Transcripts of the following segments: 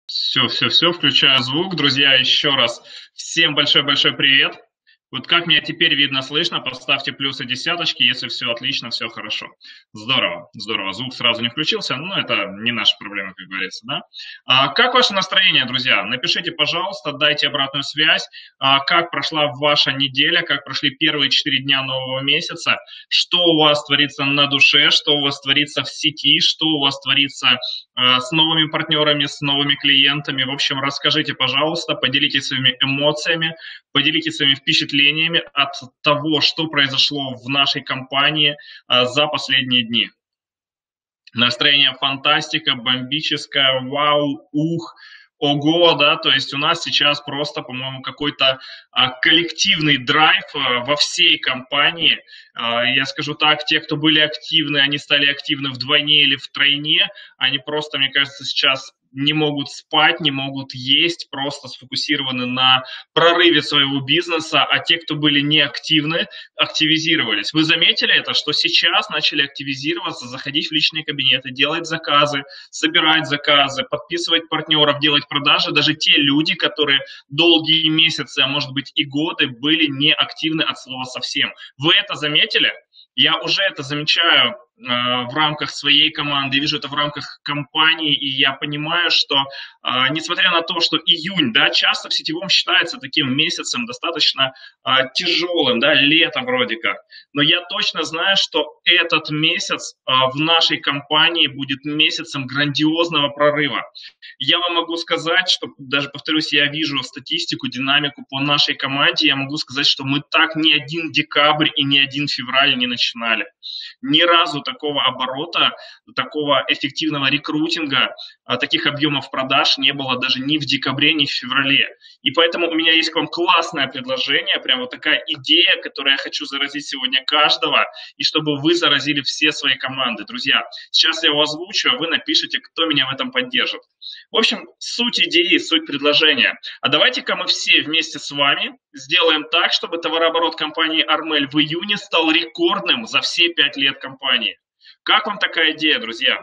Все, включаю звук. Друзья, еще раз всем большой-большой привет. Вот как меня теперь видно, слышно, поставьте плюсы, десяточки, если все отлично, все хорошо. Здорово, здорово. Звук сразу не включился, но это не наша проблема, как говорится, да? Как ваше настроение, друзья? Напишите, пожалуйста, дайте обратную связь. Как прошла ваша неделя, как прошли первые 4 дня нового месяца, что у вас творится на душе, что у вас творится в сети, что у вас творится с новыми партнерами, с новыми клиентами. В общем, расскажите, пожалуйста, поделитесь своими эмоциями, поделитесь своими впечатлениями от того, что произошло в нашей компании за последние дни. Настроение фантастика, бомбическое, вау, ух, ого, да, то есть у нас сейчас просто, по-моему, какой-то коллективный драйв во всей компании. Я скажу так, те, кто были активны, они стали активны вдвойне или втройне, они просто, мне кажется, сейчас не могут спать, не могут есть, просто сфокусированы на прорыве своего бизнеса, а те, кто были неактивны, активизировались. Вы заметили это, что сейчас начали активизироваться, заходить в личные кабинеты, делать заказы, собирать заказы, подписывать партнеров, делать продажи, даже те люди, которые долгие месяцы, а может быть и годы были неактивны от слова совсем. Вы это заметили? Я уже это замечаю в рамках своей команды, вижу это в рамках компании, и я понимаю, что несмотря на то, что июнь, да, часто в сетевом считается таким месяцем достаточно тяжелым, да, лето вроде как, но я точно знаю, что этот месяц в нашей компании будет месяцем грандиозного прорыва. Я вам могу сказать, что, даже повторюсь, я вижу статистику, динамику по нашей команде, я могу сказать, что мы так ни один декабрь и ни один февраль не начинали. Ни разу такого оборота, такого эффективного рекрутинга, таких объемов продаж не было даже ни в декабре, ни в феврале. И поэтому у меня есть к вам классное предложение, прям вот такая идея, которую я хочу заразить сегодня каждого, и чтобы вы заразили все свои команды. Друзья, сейчас я его озвучу, а вы напишите, кто меня в этом поддержит. В общем, суть идеи, суть предложения. А давайте-ка мы все вместе с вами сделаем так, чтобы товарооборот компании Армель в июне стал рекордным за все 5 лет компании. Как вам такая идея, друзья?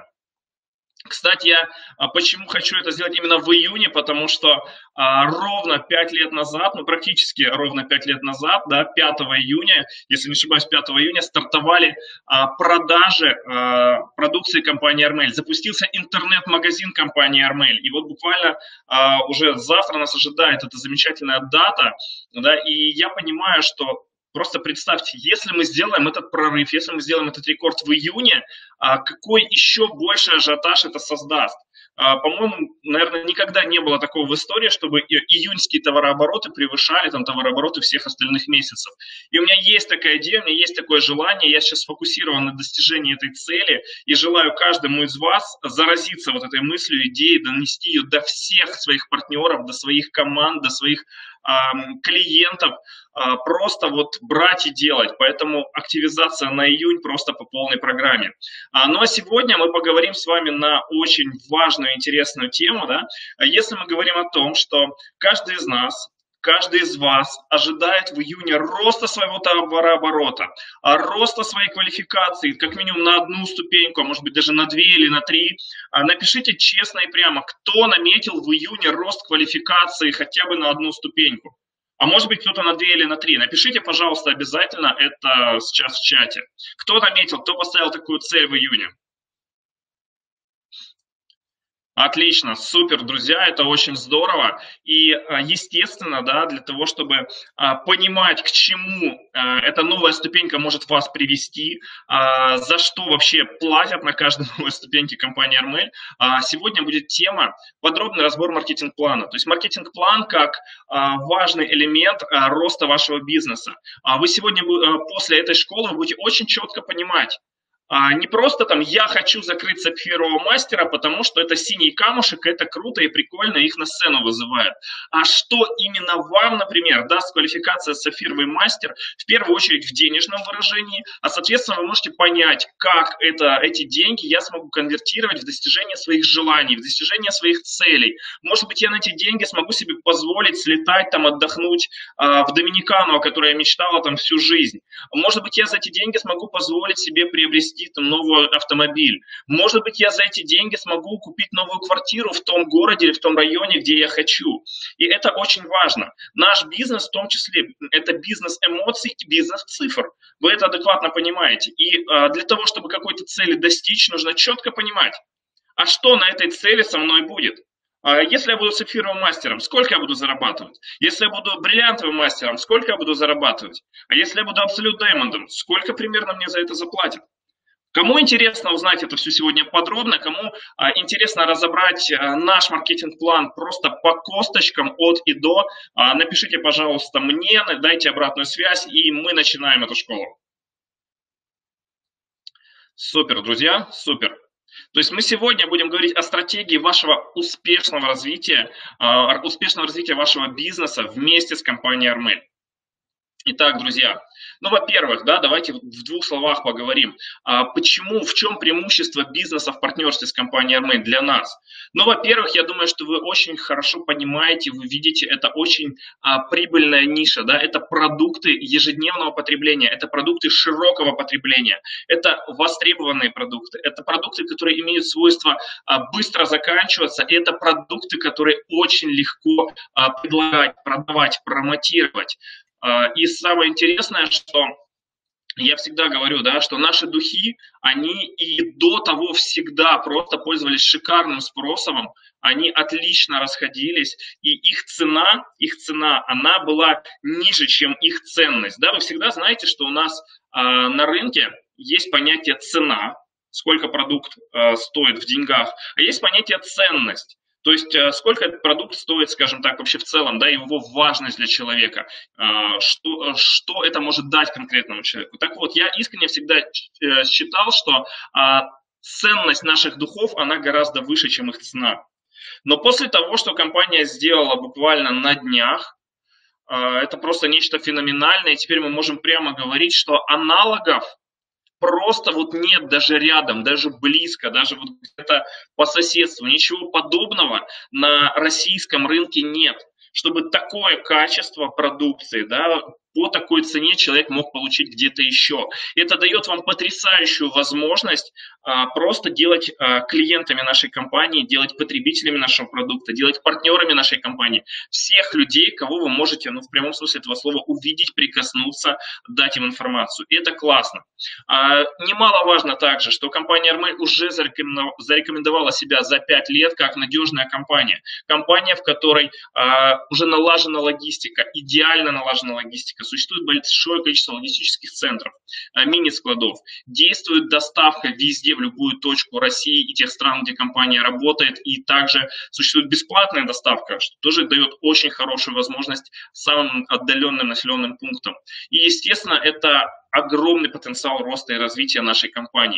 Кстати, я почему хочу это сделать именно в июне, потому что ровно 5 лет назад, ну практически ровно 5 лет назад, да, 5 июня, если не ошибаюсь, 5 июня стартовали продажи продукции компании Армель. Запустился интернет-магазин компании Армель. И вот буквально уже завтра нас ожидает эта замечательная дата, да, и я понимаю, что просто представьте, если мы сделаем этот прорыв, если мы сделаем этот рекорд в июне, какой еще больше ажиотаж это создаст? По-моему, наверное, никогда не было такого в истории, чтобы июньские товарообороты превышали там товарообороты всех остальных месяцев. И у меня есть такая идея, у меня есть такое желание, я сейчас сфокусирован на достижении этой цели и желаю каждому из вас заразиться вот этой мыслью, идеей, донести ее до всех своих партнеров, до своих команд, до своих клиентов, просто вот брать и делать. Поэтому активизация на июнь просто по полной программе. Ну а сегодня мы поговорим с вами на очень важную, интересную тему. Да? Если мы говорим о том, что каждый из нас, каждый из вас ожидает в июне роста своего товарооборота, роста своей квалификации, как минимум на одну ступеньку, а может быть даже на 2 или на 3. Напишите честно и прямо, кто наметил в июне рост квалификации хотя бы на одну ступеньку. А может быть кто-то на 2 или на 3. Напишите, пожалуйста, обязательно это сейчас в чате. Кто наметил, кто поставил такую цель в июне? Отлично, супер, друзья, это очень здорово. И, естественно, да, для того, чтобы понимать, к чему эта новая ступенька может вас привести, за что вообще платят на каждой новой ступеньке компании Армель, сегодня будет тема подробный разбор маркетинг-плана. То есть маркетинг-план как важный элемент роста вашего бизнеса. Вы сегодня после этой школы будете очень четко понимать, не просто там «я хочу закрыть сапфирового мастера, потому что это синий камушек, это круто и прикольно, их на сцену вызывают». А что именно вам, например, даст квалификация сапфировый мастер, в первую очередь в денежном выражении, а соответственно вы можете понять, как эти деньги я смогу конвертировать в достижение своих желаний, в достижение своих целей. Может быть, я на эти деньги смогу себе позволить слетать, там, отдохнуть в Доминикану, о которой я мечтала там всю жизнь. Может быть, я за эти деньги смогу позволить себе приобрести кредит на новый автомобиль. Может быть, я за эти деньги смогу купить новую квартиру в том городе или в том районе, где я хочу. И это очень важно. Наш бизнес, в том числе, это бизнес эмоций и бизнес цифр. Вы это адекватно понимаете. И для того, чтобы какой-то цели достичь, нужно четко понимать, а что на этой цели со мной будет. Если я буду сапфировым мастером, сколько я буду зарабатывать? Если я буду бриллиантовым мастером, сколько я буду зарабатывать? А если я буду абсолют даймондом, сколько примерно мне за это заплатят? Кому интересно узнать это все сегодня подробно, кому интересно разобрать наш маркетинг-план просто по косточкам от и до, напишите, пожалуйста, мне, дайте обратную связь, и мы начинаем эту школу. Супер, друзья, супер. То есть мы сегодня будем говорить о стратегии вашего успешного развития вашего бизнеса вместе с компанией Armel. Итак, друзья, во-первых, давайте в двух словах поговорим, в чем преимущество бизнеса в партнерстве с компанией Armel для нас. Во-первых, я думаю, что вы очень хорошо понимаете, вы видите, это очень прибыльная ниша, это продукты ежедневного потребления, это продукты широкого потребления, это востребованные продукты, это продукты, которые имеют свойство быстро заканчиваться, и это продукты, которые очень легко предлагать, продавать, промотировать. И самое интересное, что я всегда говорю, что наши духи, они и до того всегда просто пользовались шикарным спросом, они отлично расходились, и их цена, она была ниже, чем их ценность. Вы всегда знаете, что у нас на рынке есть понятие цена, сколько продукт стоит в деньгах, а есть понятие ценность. То есть сколько этот продукт стоит, скажем так, вообще в целом, его важность для человека, что это может дать конкретному человеку. Так вот, я искренне всегда считал, что ценность наших духов, она гораздо выше, чем их цена. Но после того, что компания сделала буквально на днях, это просто нечто феноменальное, и теперь мы можем прямо говорить, что аналогов просто нет даже рядом, даже близко, даже где-то по соседству. Ничего подобного на российском рынке нет, чтобы такое качество продукции, по такой цене человек мог получить где-то еще. Это дает вам потрясающую возможность просто делать клиентами нашей компании, делать потребителями нашего продукта, делать партнерами нашей компании всех людей, кого вы можете, в прямом смысле этого слова, увидеть, прикоснуться, дать им информацию. И это классно. Немаловажно также, что компания Armel уже зарекомендовала себя за 5 лет как надежная компания. Компания, в которой уже налажена логистика, идеально налажена логистика. Существует большое количество логистических центров, мини-складов. Действует доставка везде, в любую точку России и тех стран, где компания работает. И также существует бесплатная доставка, что тоже дает очень хорошую возможность самым отдаленным населенным пунктам. И, естественно, это огромный потенциал роста и развития нашей компании.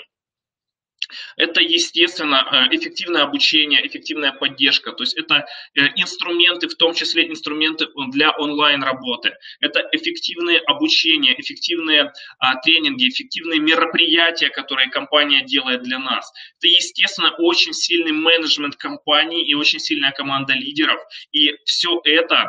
Это, естественно, эффективное обучение, эффективная поддержка. То есть это инструменты, в том числе инструменты для онлайн-работы. Это эффективное обучение, эффективные тренинги, эффективные мероприятия, которые компания делает для нас. Это, естественно, очень сильный менеджмент компании и очень сильная команда лидеров. И все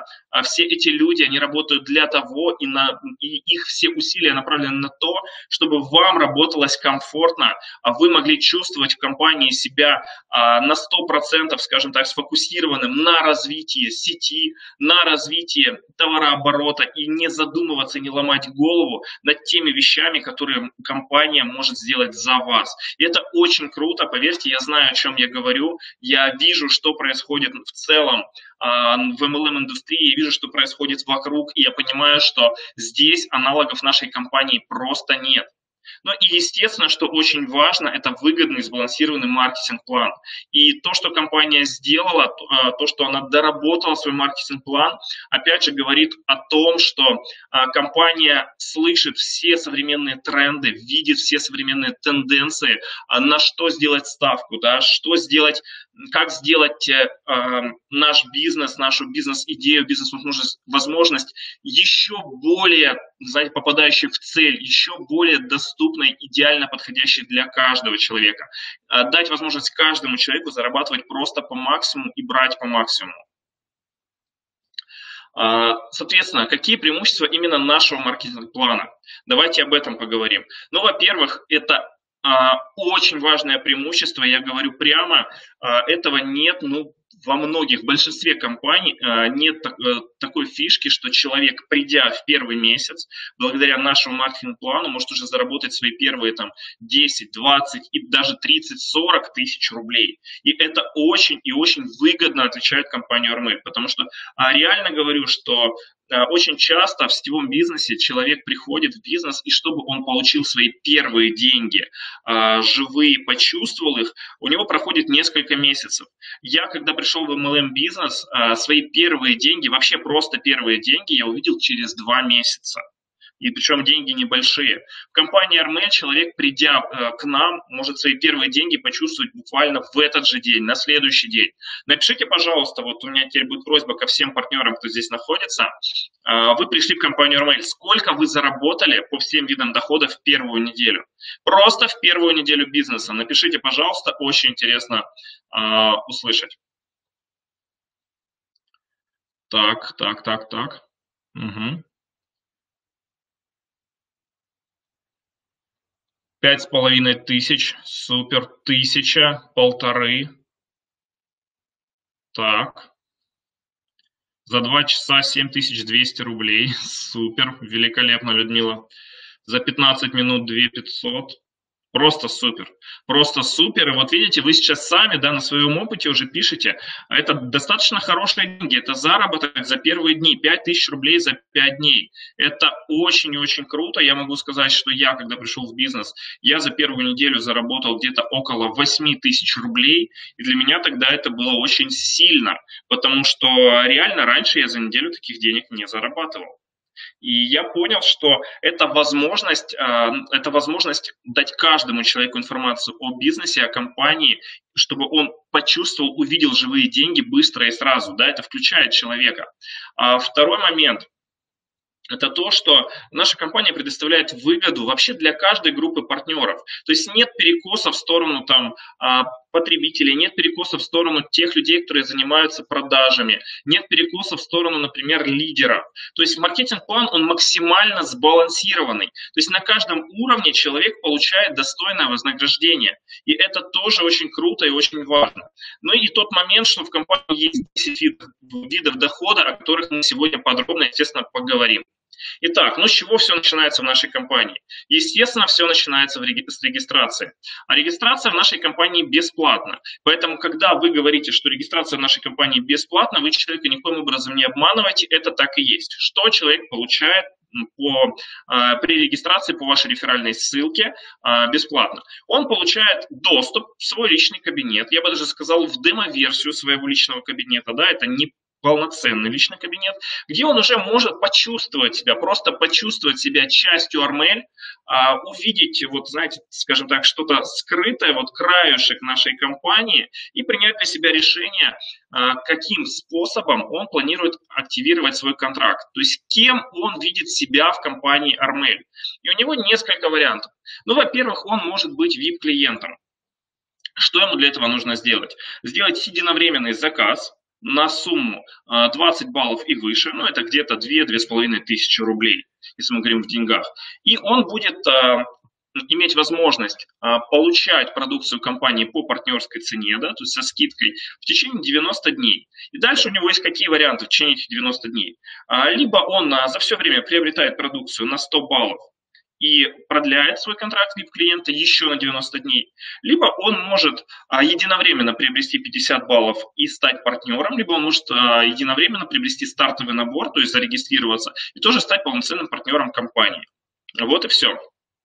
эти люди, они работают для того, и их все усилия направлены на то, чтобы вам работалось комфортно, а вы могли чувствовать в компании себя на 100%, скажем так, сфокусированным на развитии сети, на развитии товарооборота и не задумываться, не ломать голову над теми вещами, которые компания может сделать за вас. И это очень круто, поверьте, я знаю, о чем я говорю, я вижу, что происходит в целом в MLM-индустрии, вижу, что происходит вокруг, и я понимаю, что здесь аналогов нашей компании просто нет. И естественно, что очень важно, это выгодный, сбалансированный маркетинг-план. И то, что компания сделала, то, что она доработала свой маркетинг-план, опять же говорит о том, что компания слышит все современные тренды, видит все современные тенденции, на что сделать ставку, что сделать, как сделать наш бизнес, нашу бизнес-идею, бизнес-возможность еще более, попадающей в цель, еще более доступной, идеально подходящей для каждого человека. Дать возможность каждому человеку зарабатывать просто по максимуму и брать по максимуму. Соответственно, какие преимущества именно нашего маркетинг-плана? Давайте об этом поговорим. Во-первых, это очень важное преимущество, я говорю прямо, этого нет, ну, во многих, в большинстве компаний нет такой фишки, что человек, придя в первый месяц, благодаря нашему маркетинг-плану, может уже заработать свои первые там 10, 20 и даже 30-40 тысяч рублей. И это очень и очень выгодно отличает компанию Армель, потому что реально говорю, что очень часто в сетевом бизнесе человек приходит в бизнес, и чтобы он получил свои первые деньги, живые, почувствовал их, у него проходит несколько месяцев. Я, когда пришел в MLM бизнес, свои первые деньги, вообще просто первые деньги, я увидел через 2 месяца. И причем деньги небольшие. В компании Армель человек, придя к нам, может свои первые деньги почувствовать буквально в этот же день, на следующий день. Напишите, пожалуйста, вот у меня теперь будет просьба ко всем партнерам, кто здесь находится. Вы пришли в компанию Армель. Сколько вы заработали по всем видам дохода в первую неделю? Просто в первую неделю бизнеса. Напишите, пожалуйста, очень интересно услышать. Так. Угу. 5500, супер, 1000, 1500. Так. За 2 часа 7200 рублей. Супер, великолепно, Людмила. За 15 минут 2500. Просто супер. Просто супер. И вот видите, вы сейчас сами, да, на своем опыте уже пишете, это достаточно хорошие деньги. Это заработок за первые дни. 5000 рублей за 5 дней. Это очень и очень круто. Я могу сказать, что я, когда пришел в бизнес, я за первую неделю заработал где-то около 8000 рублей. И для меня тогда это было очень сильно. Потому что реально раньше я за неделю таких денег не зарабатывал. И я понял, что это возможность дать каждому человеку информацию о бизнесе, о компании, чтобы он почувствовал, увидел живые деньги быстро и сразу. Да, это включает человека. Второй момент. Это то, что наша компания предоставляет выгоду вообще для каждой группы партнеров. То есть нет перекоса в сторону там, потребителей, нет перекоса в сторону тех людей, которые занимаются продажами, нет перекоса в сторону, например, лидеров. То есть маркетинг-план, он максимально сбалансированный. То есть на каждом уровне человек получает достойное вознаграждение. И это тоже очень круто и очень важно. Ну и тот момент, что в компании есть 10 видов дохода, о которых мы сегодня подробно, естественно, поговорим. Итак, ну с чего все начинается в нашей компании? Естественно, все начинается с регистрации. А регистрация в нашей компании бесплатна. Поэтому, когда вы говорите, что регистрация в нашей компании бесплатна, вы человека никоим образом не обманываете, это так и есть. Что человек получает при регистрации по вашей реферальной ссылке бесплатно? Он получает доступ в свой личный кабинет, я бы даже сказал, в демо-версию своего личного кабинета. Да, это не полноценный личный кабинет, где он уже может почувствовать себя, просто почувствовать себя частью Армель, увидеть, вот знаете, скажем так, что-то скрытое, вот краешек нашей компании и принять для себя решение, каким способом он планирует активировать свой контракт, то есть кем он видит себя в компании Армель. И у него несколько вариантов. Ну, во-первых, он может быть VIP-клиентом. Что ему для этого нужно сделать? Сделать единовременный заказ на сумму 20 баллов и выше, ну это где-то 2-2,5 тысячи рублей, если мы говорим в деньгах. И он будет иметь возможность получать продукцию компании по партнерской цене, да, то есть со скидкой в течение 90 дней. И дальше у него есть какие варианты в течение этих 90 дней. Либо он за все время приобретает продукцию на 100 баллов, и продляет свой контракт VIP-клиента еще на 90 дней, либо он может единовременно приобрести 50 баллов и стать партнером, либо он может единовременно приобрести стартовый набор, то есть зарегистрироваться, и тоже стать полноценным партнером компании. Вот и все.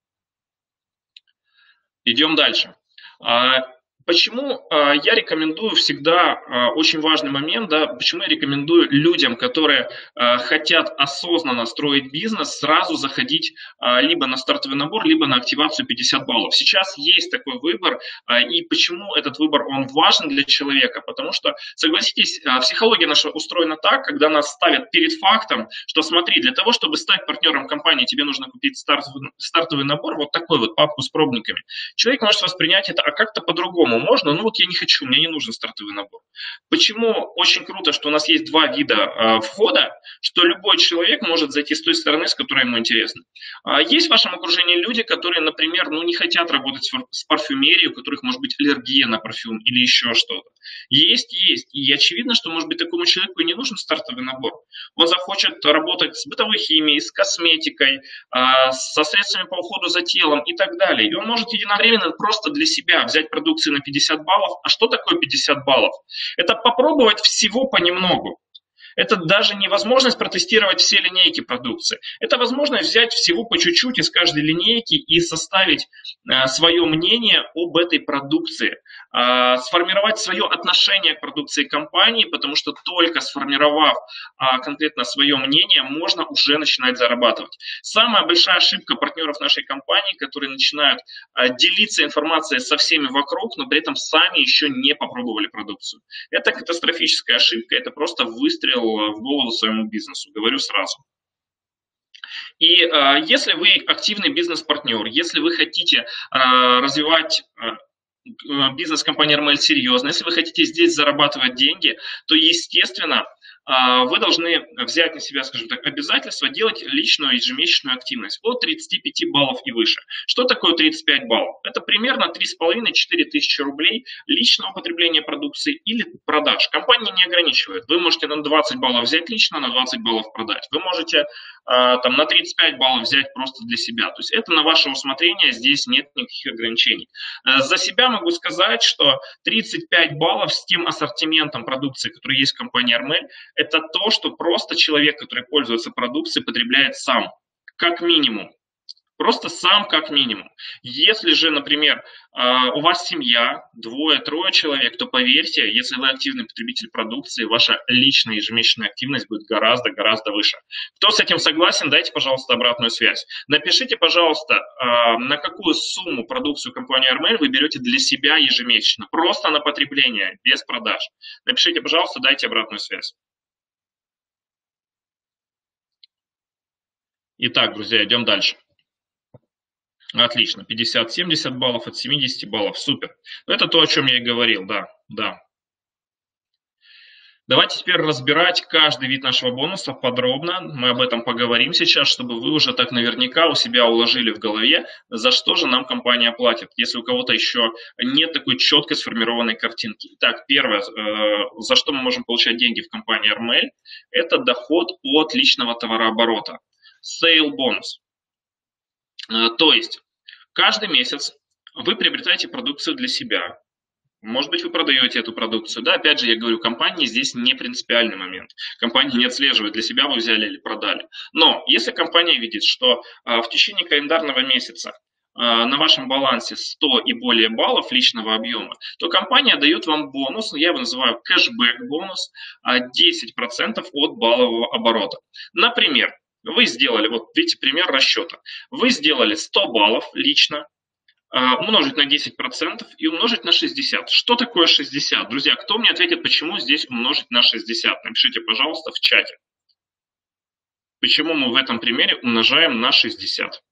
Идем дальше. Почему я рекомендую всегда, очень важный момент, да, почему я рекомендую людям, которые хотят осознанно строить бизнес, сразу заходить либо на стартовый набор, либо на активацию 50 баллов. Сейчас есть такой выбор, и почему этот выбор, он важен для человека, потому что, согласитесь, психология наша устроена так, когда нас ставят перед фактом, что смотри, для того, чтобы стать партнером компании, тебе нужно купить стартовый набор, вот такой вот папку с пробниками. Человек может воспринять это как-то по-другому. по-другому можно, ну вот я не хочу, мне не нужен стартовый набор. Почему очень круто, что у нас есть два вида входа, что любой человек может зайти с той стороны, с которой ему интересно. Есть в вашем окружении люди, которые, например, ну, не хотят работать с парфюмерией, у которых может быть аллергия на парфюм или еще что-то. Есть. И очевидно, что, может быть, такому человеку и не нужен стартовый набор. Он захочет работать с бытовой химией, с косметикой, со средствами по уходу за телом и так далее. И он может единовременно просто для себя взять продукции на 50 баллов. А что такое 50 баллов? Это попробовать всего понемногу. Это даже не возможность протестировать все линейки продукции. Это возможность взять всего по чуть-чуть из каждой линейки и составить свое мнение об этой продукции. Сформировать свое отношение к продукции компании, потому что только сформировав конкретно свое мнение, можно уже начинать зарабатывать. Самая большая ошибка партнеров нашей компании, которые начинают делиться информацией со всеми вокруг, но при этом сами еще не попробовали продукцию. Это катастрофическая ошибка, это просто выстрел в голову своему бизнесу, говорю сразу. И если вы активный бизнес-партнер, если вы хотите развивать бизнес компании Армель серьезно, если вы хотите здесь зарабатывать деньги, то, естественно, вы должны взять на себя, скажем так, обязательство делать личную ежемесячную активность от 35 баллов и выше. Что такое 35 баллов? Это примерно 3,5-4 тысячи рублей личного потребления продукции или продаж. Компания не ограничивает. Вы можете на 20 баллов взять лично, на 20 баллов продать. Вы можете там, на 35 баллов взять просто для себя. То есть это на ваше усмотрение, здесь нет никаких ограничений. За себя могу сказать, что 35 баллов с тем ассортиментом продукции, который есть в компании Армель, это то, что просто человек, который пользуется продукцией, потребляет сам, как минимум. Просто сам как минимум. Если же, например, у вас семья, 2-3 человек, то поверьте, если вы активный потребитель продукции, ваша личная ежемесячная активность будет гораздо выше. Кто с этим согласен, дайте, пожалуйста, обратную связь. Напишите, пожалуйста, на какую сумму продукцию компании Армель вы берете для себя ежемесячно. Просто на потребление, без продаж. Напишите, пожалуйста, дайте обратную связь. Итак, друзья, идем дальше. Отлично, 50-70 баллов от 70 баллов, супер. Это то, о чем я и говорил, да. Давайте теперь разбирать каждый вид нашего бонуса подробно. Мы об этом поговорим сейчас, чтобы вы уже так наверняка у себя уложили в голове, за что же нам компания платит, если у кого-то еще нет такой четко сформированной картинки. Итак, первое, за что мы можем получать деньги в компании Армель, это доход от личного товарооборота. Sale бонус. То есть каждый месяц вы приобретаете продукцию для себя. Может быть, вы продаете эту продукцию. Да, опять же, я говорю, компании здесь не принципиальный момент. Компания не отслеживает, для себя вы взяли или продали. Но если компания видит, что в течение календарного месяца на вашем балансе 100 и более баллов личного объема, то компания дает вам бонус, я его называю кэшбэк-бонус, 10% от баллового оборота. Например, вы сделали, вот видите пример расчета, вы сделали 100 баллов лично, умножить на 10% и умножить на 60. Что такое 60? Друзья, кто мне ответит, почему здесь умножить на 60? Напишите, пожалуйста, в чате. Почему мы в этом примере умножаем на 60?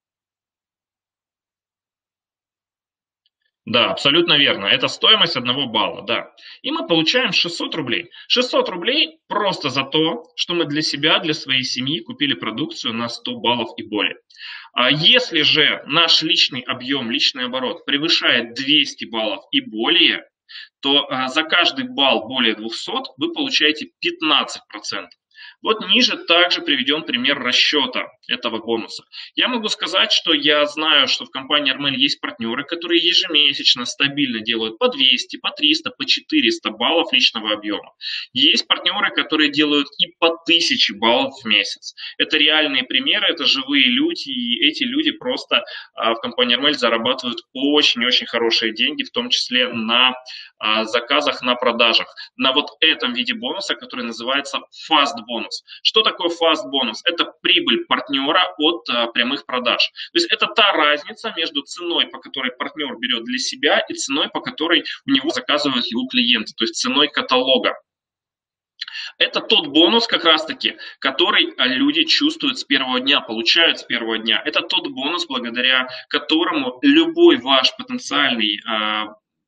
Да, абсолютно верно. Это стоимость 1 балла, да. И мы получаем 600 рублей. 600 рублей просто за то, что мы для себя, для своей семьи купили продукцию на 100 баллов и более. Если же наш личный объем, личный оборот превышает 200 баллов и более, то за каждый балл более 200 вы получаете 15%. Вот ниже также приведен пример расчета этого бонуса. Я могу сказать, что я знаю, что в компании Армель есть партнеры, которые ежемесячно стабильно делают по 200, по 300, по 400 баллов личного объема. Есть партнеры, которые делают и по 1000 баллов в месяц. Это реальные примеры, это живые люди, и эти люди просто в компании Армель зарабатывают очень-очень хорошие деньги, в том числе на заказах, на продажах. На вот этом виде бонуса, который называется Fast бонус. Что такое Fast бонус? Это прибыль партнера от прямых продаж. То есть это та разница между ценой, по которой партнер берет для себя, и ценой, по которой у него заказывают его клиенты, то есть ценой каталога. Это тот бонус, как раз-таки, который люди чувствуют с первого дня, получают с первого дня. Это тот бонус, благодаря которому любой ваш потенциальный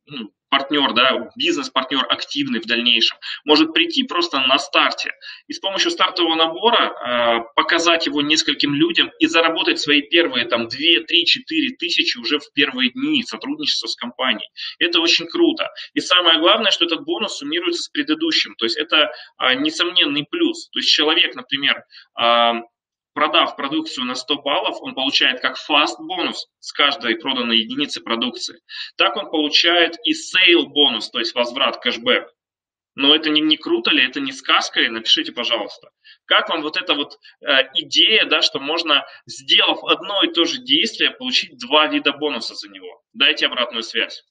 партнер, да, бизнес-партнер активный в дальнейшем, может прийти просто на старте и с помощью стартового набора показать его нескольким людям и заработать свои первые там 2, 3, 4 тысячи уже в первые дни сотрудничества с компанией. Это очень круто. И самое главное, что этот бонус суммируется с предыдущим. То есть это несомненный плюс. То есть человек, например, продав продукцию на 100 баллов, он получает как fast бонус с каждой проданной единицы продукции. Так он получает и sale бонус, то есть возврат, кэшбэк. Но это не круто ли, это не сказка ли? Напишите, пожалуйста. Как вам вот эта вот идея, да, что можно, сделав одно и то же действие, получить 2 вида бонуса за него? Дайте обратную связь.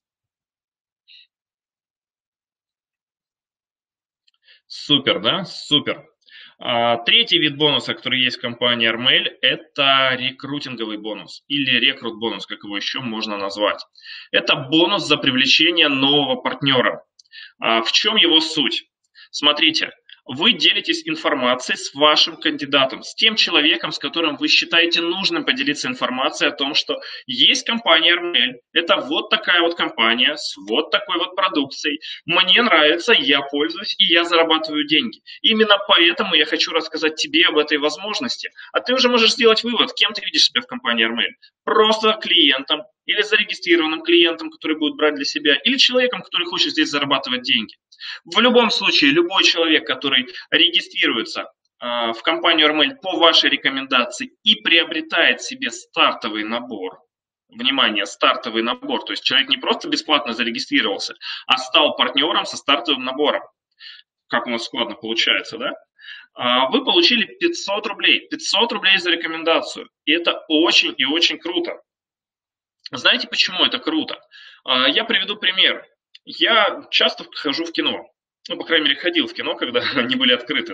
Супер, да? Супер. Третий вид бонуса, который есть в компании Armail, это рекрутинговый бонус или рекрут-бонус, как его еще можно назвать. Это бонус за привлечение нового партнера. В чем его суть? Смотрите, вы делитесь информацией с вашим кандидатом, с тем человеком, с которым вы считаете нужным поделиться информацией о том, что есть компания Armail, это вот такая вот компания с вот такой вот продукцией, мне нравится, я пользуюсь и я зарабатываю деньги. Именно поэтому я хочу рассказать тебе об этой возможности. А ты уже можешь сделать вывод, кем ты видишь себя в компании Armail. Просто клиентом или зарегистрированным клиентом, который будет брать для себя, или человеком, который хочет здесь зарабатывать деньги. В любом случае, любой человек, который регистрируется в компанию Armail по вашей рекомендации и приобретает себе стартовый набор, внимание, стартовый набор, то есть человек не просто бесплатно зарегистрировался, а стал партнером со стартовым набором. Как у нас складно получается, да? Вы получили 500 рублей. 500 рублей за рекомендацию. И это очень и очень круто. Знаете, почему это круто? Я приведу пример. Я часто хожу в кино. Ну, по крайней мере, ходил в кино, когда они были открыты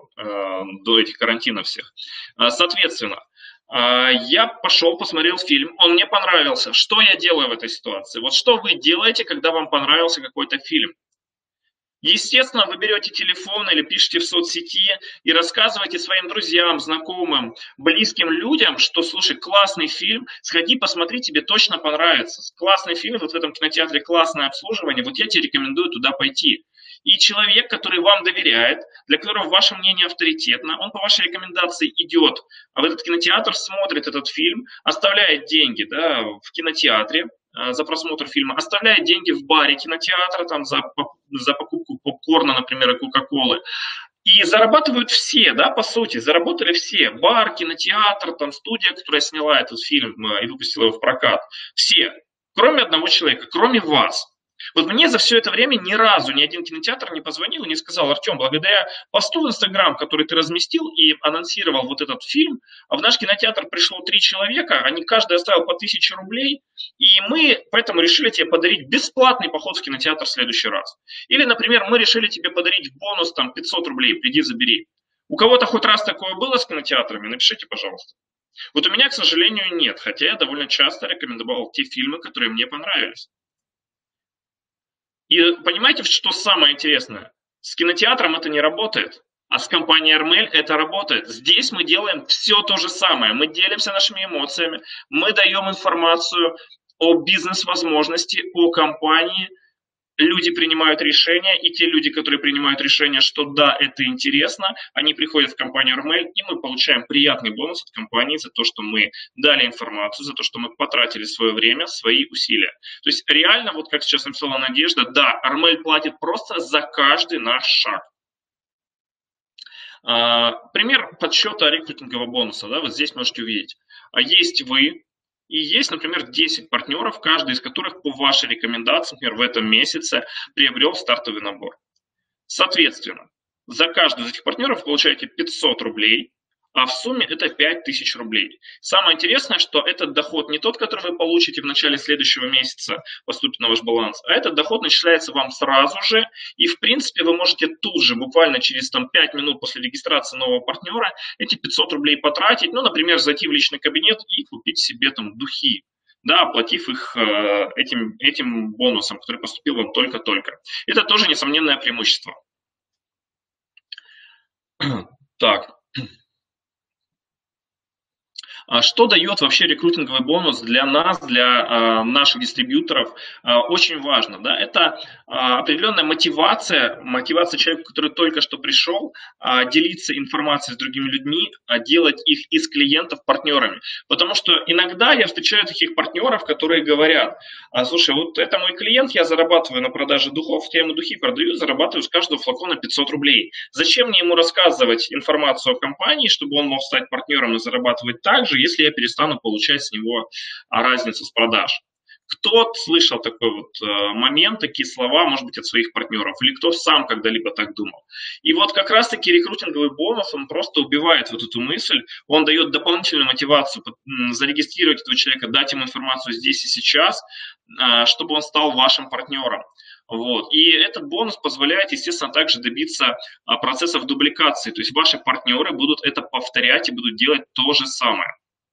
до этих карантинов всех. Соответственно, я пошел, посмотрел фильм, он мне понравился. Что я делаю в этой ситуации? Вот что вы делаете, когда вам понравился какой-то фильм? Естественно, вы берете телефон или пишете в соцсети и рассказываете своим друзьям, знакомым, близким людям, что, слушай, классный фильм, сходи, посмотри, тебе точно понравится. Классный фильм, вот в этом кинотеатре классное обслуживание, вот я тебе рекомендую туда пойти. И человек, который вам доверяет, для которого ваше мнение авторитетно, он по вашей рекомендации идет в этот кинотеатр, смотрит этот фильм, оставляет деньги, да, в кинотеатре за просмотр фильма, оставляет деньги в баре кинотеатра там, за покупку попкорна, например, и кока-колы. И зарабатывают все, да, по сути, заработали все. Бар, кинотеатр, там, студия, которая сняла этот фильм и выпустила его в прокат. Все, кроме одного человека, кроме вас. Вот мне за все это время ни разу ни один кинотеатр не позвонил и не сказал: Артем, благодаря посту в Инстаграм, который ты разместил и анонсировал вот этот фильм, в наш кинотеатр пришло 3 человека, они каждый оставил по 1000 рублей, и мы поэтому решили тебе подарить бесплатный поход в кинотеатр в следующий раз. Или, например, мы решили тебе подарить в бонус там 500 рублей, приди забери. У кого-то хоть раз такое было с кинотеатрами? Напишите, пожалуйста. Вот у меня, к сожалению, нет, хотя я довольно часто рекомендовал те фильмы, которые мне понравились. И понимаете, что самое интересное? С кинотеатром это не работает, а с компанией Armail это работает. Здесь мы делаем все то же самое. Мы делимся нашими эмоциями, мы даем информацию о бизнес-возможности, о компании. Люди принимают решения, и те люди, которые принимают решение, что да, это интересно, они приходят в компанию Armail, и мы получаем приятный бонус от компании за то, что мы дали информацию, за то, что мы потратили свое время, свои усилия. То есть реально, вот как сейчас написала Надежда, да, Armail платит просто за каждый наш шаг. Пример подсчета рекрутингового бонуса, да, вот здесь можете увидеть. Есть вы, и есть, например, 10 партнеров, каждый из которых по вашей рекомендации, например, в этом месяце приобрел стартовый набор. Соответственно, за каждого из этих партнеров вы получаете 500 рублей, а в сумме это 5000 рублей. Самое интересное, что этот доход не тот, который вы получите в начале следующего месяца, поступит на ваш баланс, а этот доход начисляется вам сразу же, и в принципе вы можете тут же, буквально через 5 минут после регистрации нового партнера, эти 500 рублей потратить, ну, например, зайти в личный кабинет и купить себе там духи, да, оплатив их этим бонусом, который поступил вам только-только. Это тоже несомненное преимущество. Так. Что дает вообще рекрутинговый бонус для нас, для наших дистрибьюторов? Очень важно. Да? Это определенная мотивация человека, который только что пришел, делиться информацией с другими людьми, делать их из клиентов партнерами. Потому что иногда я встречаю таких партнеров, которые говорят: слушай, вот это мой клиент, я зарабатываю на продаже духов, я ему духи продаю, зарабатываю с каждого флакона 500 рублей. Зачем мне ему рассказывать информацию о компании, чтобы он мог стать партнером и зарабатывать так же, если я перестану получать с него разницу с продаж? Кто слышал такой вот момент, такие слова, может быть, от своих партнеров, или кто сам когда-либо так думал? И вот как раз-таки рекрутинговый бонус, он просто убивает вот эту мысль, он дает дополнительную мотивацию зарегистрировать этого человека, дать ему информацию здесь и сейчас, чтобы он стал вашим партнером. Вот. И этот бонус позволяет, естественно, также добиться процессов дубликации, то есть ваши партнеры будут это повторять и будут делать то же самое.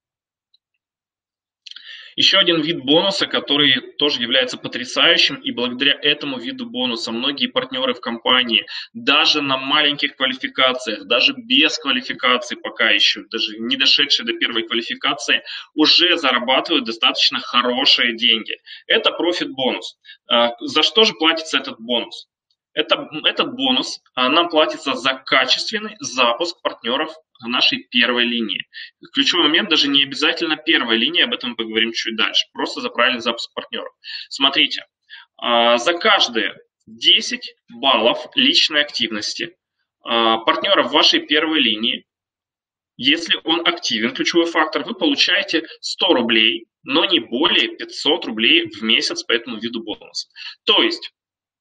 Еще один вид бонуса, который тоже является потрясающим, и благодаря этому виду бонуса многие партнеры в компании, даже на маленьких квалификациях, даже без квалификации пока еще, даже не дошедшие до первой квалификации, уже зарабатывают достаточно хорошие деньги. Это профит-бонус. За что же платится этот бонус? Этот бонус нам платится за качественный запуск партнеров нашей первой линии. Ключевой момент даже не обязательно первая линия, об этом мы поговорим чуть дальше. Просто за правильный запуск партнеров. Смотрите, за каждые 10 баллов личной активности партнера в вашей первой линии, если он активен, ключевой фактор, вы получаете 100 рублей, но не более 500 рублей в месяц по этому виду бонуса. То есть,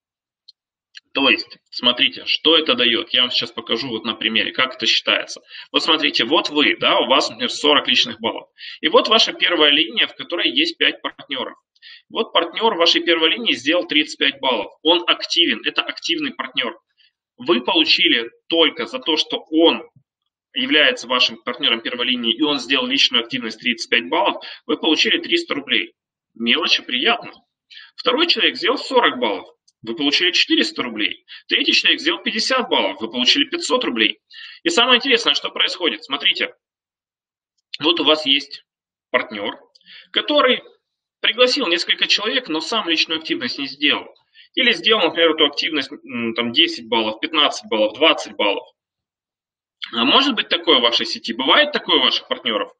смотрите, что это дает. Я вам сейчас покажу вот на примере, как это считается. Вот смотрите, вот вы, да, у вас, например, 40 личных баллов. И вот ваша первая линия, в которой есть 5 партнеров. Вот партнер вашей первой линии сделал 35 баллов. Он активен, это активный партнер. Вы получили только за то, что он является вашим партнером первой линии, и он сделал личную активность 35 баллов, вы получили 300 рублей. Мелочи, приятно. Второй человек сделал 40 баллов. Вы получили 400 рублей. Третий человек сделал 50 баллов. Вы получили 500 рублей. И самое интересное, что происходит. Смотрите, вот у вас есть партнер, который пригласил несколько человек, но сам личную активность не сделал. Или сделал, например, эту активность там, 10 баллов, 15 баллов, 20 баллов. А может быть такое в вашей сети? Бывает такое у ваших партнеров?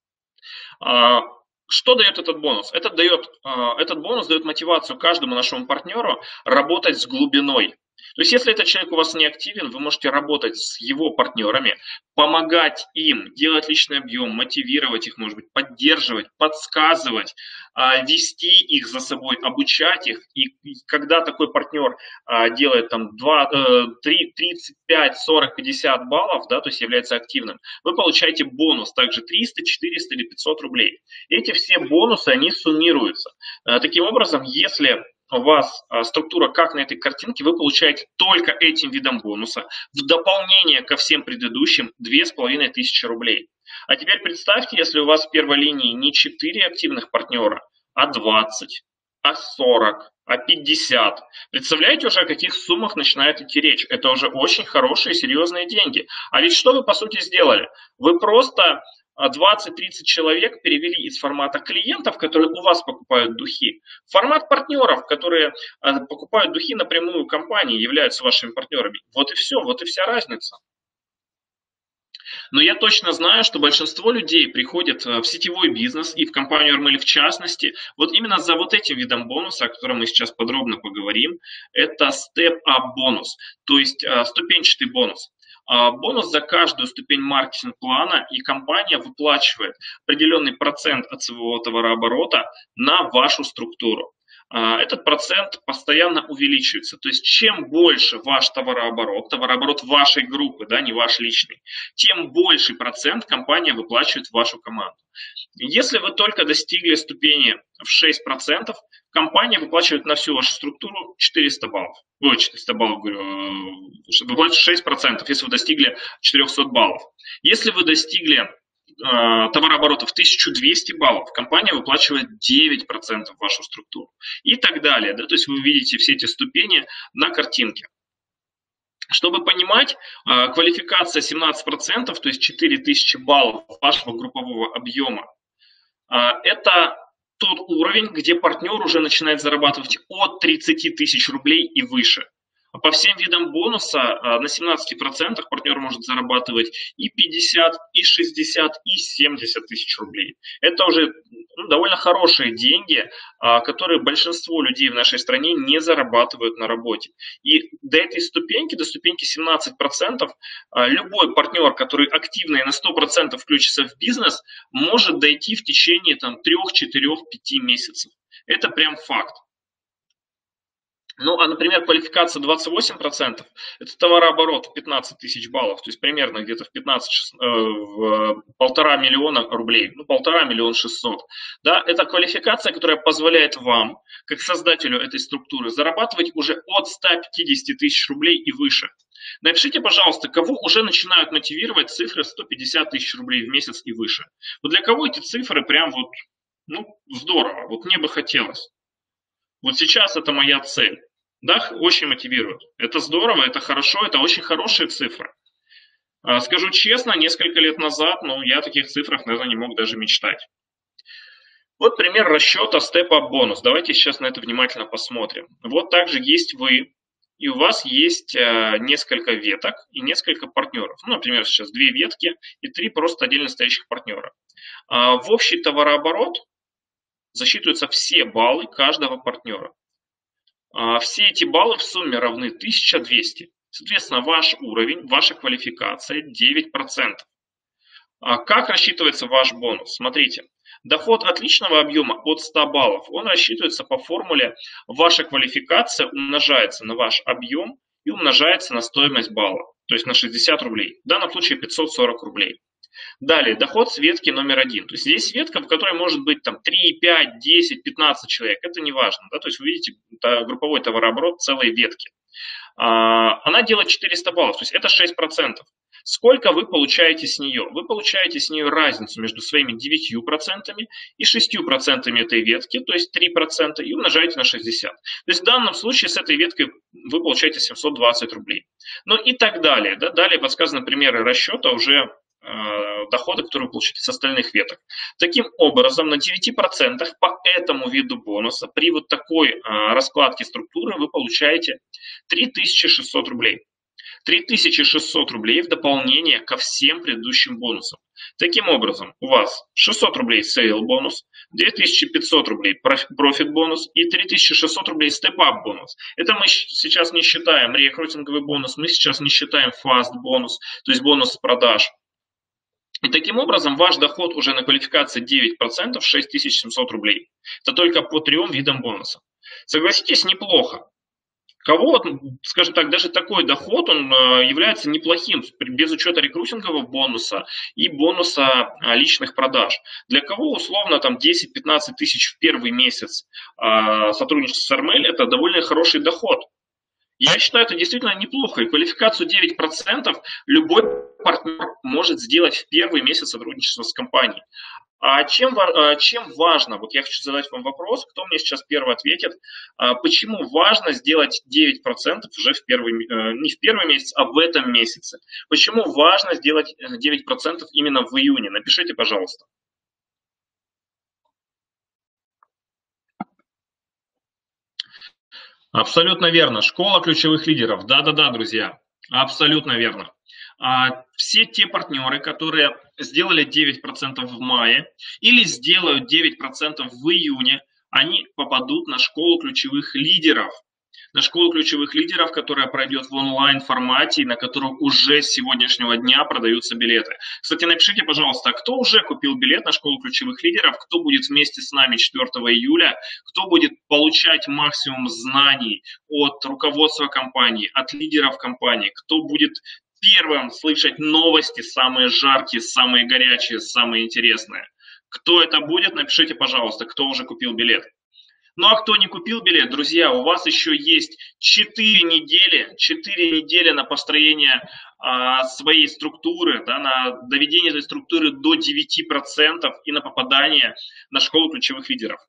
Что дает этот бонус? Этот бонус дает мотивацию каждому нашему партнеру работать с глубиной. То есть, если этот человек у вас не активен, вы можете работать с его партнерами, помогать им, делать личный объем, мотивировать их, может быть, поддерживать, подсказывать, вести их за собой, обучать их. И когда такой партнер делает там 35, 40, 50 баллов, да, то есть является активным, вы получаете бонус, также 300, 400 или 500 рублей. Эти все бонусы, они суммируются. Таким образом, если у вас структура как на этой картинке, вы получаете только этим видом бонуса в дополнение ко всем предыдущим 2500 рублей. А теперь представьте, если у вас в первой линии не 4 активных партнера, а 20, а 40, а 50. Представляете уже, о каких суммах начинает идти речь? Это уже очень хорошие, серьезные деньги. А ведь что вы по сути сделали? Вы просто 20-30 человек перевели из формата клиентов, которые у вас покупают духи, в формат партнеров, которые покупают духи напрямую компании, являются вашими партнерами. Вот и все, вот и вся разница. Но я точно знаю, что большинство людей приходят в сетевой бизнес и в компанию Армель в частности, вот именно за вот этим видом бонуса, о котором мы сейчас подробно поговорим, это step-up бонус, то есть ступенчатый бонус. Бонус за каждую ступень маркетинг-плана, и компания выплачивает определенный процент от своего товарооборота на вашу структуру. Этот процент постоянно увеличивается. То есть чем больше ваш товарооборот вашей группы, да, не ваш личный, тем больший процент компания выплачивает в вашу команду. Если вы только достигли ступени в 6%, компания выплачивает на всю вашу структуру 400 баллов. Ой, 400 баллов, говорю, выплачивает 6%, если вы достигли 400 баллов. Если вы достигли товарооборотов 1200 баллов, компания выплачивает 9% в вашу структуру. И так далее. Да? То есть вы видите все эти ступени на картинке. Чтобы понимать, квалификация 17%, то есть 4000 баллов вашего группового объема, это тот уровень, где партнер уже начинает зарабатывать от 30 тысяч рублей и выше. По всем видам бонуса на 17% партнер может зарабатывать и 50, и 60, и 70 тысяч рублей. Это уже довольно хорошие деньги, которые большинство людей в нашей стране не зарабатывают на работе. И до этой ступеньки, до ступеньки 17%, любой партнер, который активно и на 100% включится в бизнес, может дойти в течение 3, 4, 5 месяцев. Это прям факт. Ну, а, например, квалификация 28% – это товарооборот 15 тысяч баллов, то есть примерно где-то в 1,5 миллиона рублей, 1,5 миллиона 600. Да, это квалификация, которая позволяет вам, как создателю этой структуры, зарабатывать уже от 150 тысяч рублей и выше. Напишите, пожалуйста, кого уже начинают мотивировать цифры 150 тысяч рублей в месяц и выше. Вот для кого эти цифры прям здорово, вот мне бы хотелось. Вот сейчас это моя цель. Да, очень мотивирует. Это здорово, это хорошо, это очень хорошие цифры. Скажу честно, несколько лет назад, я о таких цифрах, наверное, не мог даже мечтать. Вот пример расчета степ-ап бонус. Давайте сейчас на это внимательно посмотрим. Вот также есть вы, и у вас есть несколько веток и несколько партнеров. Например, сейчас 2 ветки и 3 просто отдельно стоящих партнера. В общий товарооборот засчитываются все баллы каждого партнера. Все эти баллы в сумме равны 1200. Соответственно, ваш уровень, ваша квалификация 9%. Как рассчитывается ваш бонус? Смотрите, доход от личного объема от 100 баллов, он рассчитывается по формуле ваша квалификация умножается на ваш объем и умножается на стоимость балла, то есть на 60 рублей. В данном случае 540 рублей. Далее, доход с ветки номер 1. То есть здесь ветка, в которой может быть 3, 5, 10, 15 человек. Это не важно. Да? То есть вы видите групповой товарооборот целой ветки. Она делает 400 баллов, то есть это 6%. Сколько вы получаете с нее? Вы получаете с нее разницу между своими 9% и 6% этой ветки, то есть 3%, и умножаете на 60. То есть в данном случае с этой веткой вы получаете 720 рублей. Ну и так далее. Да? Далее подсказаны примеры расчета уже дохода, которые вы получите с остальных веток. Таким образом, на 9% по этому виду бонуса при вот такой раскладке структуры вы получаете 3600 рублей. 3600 рублей в дополнение ко всем предыдущим бонусам. Таким образом, у вас 600 рублей сейл бонус, 2500 рублей профит бонус и 3600 рублей степ-ап бонус. Это мы сейчас не считаем рекрутинговый бонус, мы сейчас не считаем фаст бонус, то есть бонус с продаж. И таким образом ваш доход уже на квалификации 9%, 6700 рублей. Это только по 3 видам бонуса. Согласитесь, неплохо. Кого, скажем так, даже такой доход, он является неплохим, без учета рекрутингового бонуса и бонуса личных продаж. Для кого, условно, 10-15 тысяч в первый месяц сотрудничества с Армель, это довольно хороший доход. Я считаю, это действительно неплохо. И квалификацию 9% любой партнер может сделать в первый месяц сотрудничества с компанией. А чем важно, вот я хочу задать вам вопрос, кто мне сейчас первый ответит, почему важно сделать 9% уже не в первый месяц, а в этом месяце? Почему важно сделать 9% именно в июне? Напишите, пожалуйста. Абсолютно верно. Школа ключевых лидеров. Да-да-да, друзья. Абсолютно верно. Все те партнеры, которые сделали 9% в мае или сделают 9% в июне, они попадут на школу ключевых лидеров. На школу ключевых лидеров, которая пройдет в онлайн-формате, на которую уже с сегодняшнего дня продаются билеты. Кстати, напишите, пожалуйста, кто уже купил билет на школу ключевых лидеров, кто будет вместе с нами 4 июля, кто будет получать максимум знаний от руководства компании, от лидеров компании, кто будет первым слышать новости, самые жаркие, самые горячие, самые интересные. Кто это будет, напишите, пожалуйста, кто уже купил билет. Ну а кто не купил билет, друзья, у вас еще есть 4 недели на построение своей структуры, да, на доведение этой структуры до 9% и на попадание на школу ключевых лидеров.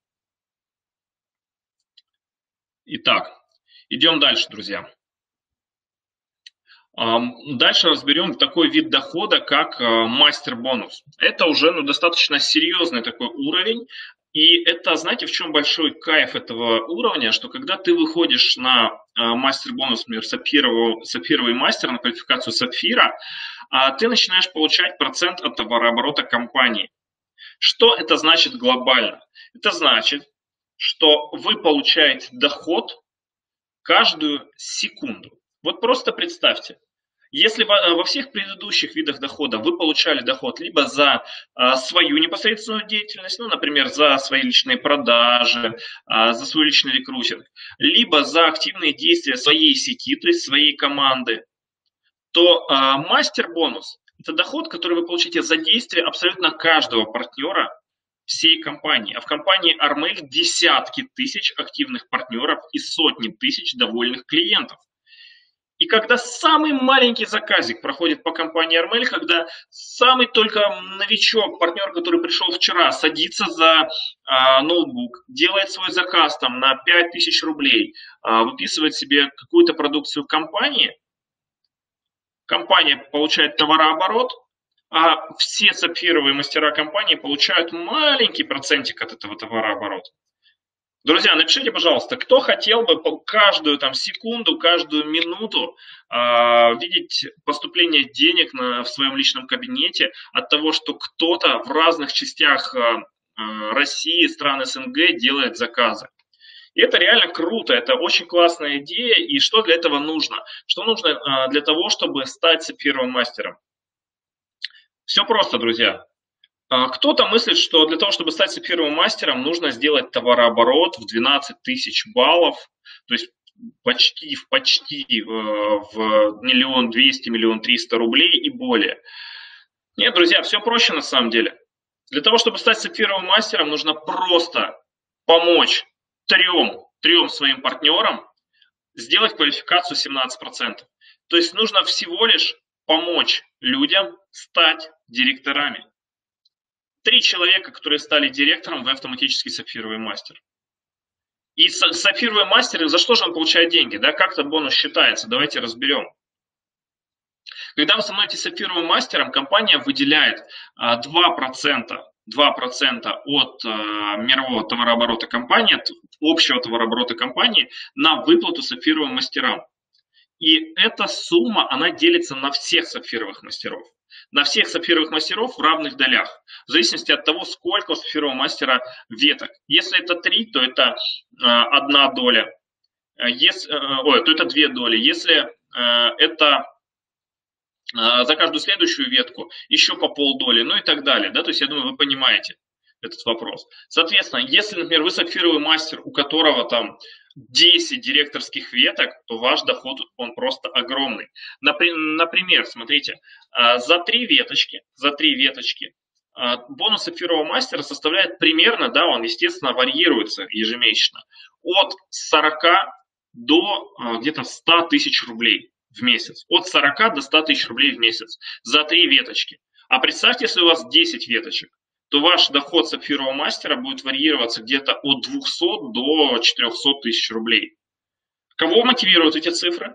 Итак, идем дальше, друзья. Дальше разберем такой вид дохода, как мастер-бонус. Это уже достаточно серьезный такой уровень. И это, знаете, в чем большой кайф этого уровня, что когда ты выходишь на мастер-бонус, например, сапфировый мастер, на квалификацию сапфира, ты начинаешь получать процент от товарооборота компании. Что это значит глобально? Это значит, что вы получаете доход каждую секунду. Вот просто представьте, если во всех предыдущих видах дохода вы получали доход либо за свою непосредственную деятельность, ну, например, за свои личные продажи, за свой личный рекрутинг, либо за активные действия своей сети, то есть своей команды, то мастер-бонус – это доход, который вы получите за действие абсолютно каждого партнера всей компании. А в компании Armail десятки тысяч активных партнеров и сотни тысяч довольных клиентов. И когда самый маленький заказик проходит по компании Armail, когда самый только новичок, партнер, который пришел вчера, садится за ноутбук, делает свой заказ там, на 5000 рублей, выписывает себе какую-то продукцию компании, компания получает товарооборот, а все сапфировые мастера компании получают маленький процентик от этого товарооборота. Друзья, напишите, пожалуйста, кто хотел бы каждую там секунду, каждую минуту видеть поступление денег в своем личном кабинете от того, что кто-то в разных частях России, стран СНГ делает заказы. И это реально круто, это очень классная идея. И что для этого нужно? Что нужно для того, чтобы стать сапфировым мастером? Все просто, друзья. Кто-то мыслит, что для того, чтобы стать сапфировым мастером, нужно сделать товарооборот в 12 тысяч баллов, то есть почти в 1 200 000 1 300 000 рублей и более. Нет, друзья, все проще на самом деле. Для того, чтобы стать сапфировым мастером, нужно просто помочь трем своим партнерам сделать квалификацию 17%. То есть нужно всего лишь помочь людям стать директорами. 3 человека, которые стали директором, вы автоматически сапфировый мастер. И сапфировый мастер, за что же он получает деньги? Да? Как этот бонус считается? Давайте разберем. Когда вы становитесь сапфировым мастером, компания выделяет 2% от мирового товарооборота компании, от общего товарооборота компании на выплату сапфировым мастерам. И эта сумма, она делится на всех сапфировых мастеров. На всех сапфировых мастеров в равных долях, в зависимости от того, сколько у сапфирового мастера веток. Если это 3, то это 1 доля, то это 2 доли. Если это за каждую следующую ветку еще по полдоли, ну и так далее. Да? То есть я думаю, вы понимаете этот вопрос. Соответственно, если, например, вы сапфировый мастер, у которого там 10 директорских веток, то ваш доход, он просто огромный. Например, смотрите, за 3 веточки бонус сапфирового мастера составляет примерно, да, он, естественно, варьируется ежемесячно, от 40 до где-то 100 тысяч рублей в месяц. От 40 до 100 тысяч рублей в месяц за 3 веточки. А представьте, если у вас 10 веточек, то ваш доход сапфирового мастера будет варьироваться где-то от 200 до 400 тысяч рублей. Кого мотивируют эти цифры?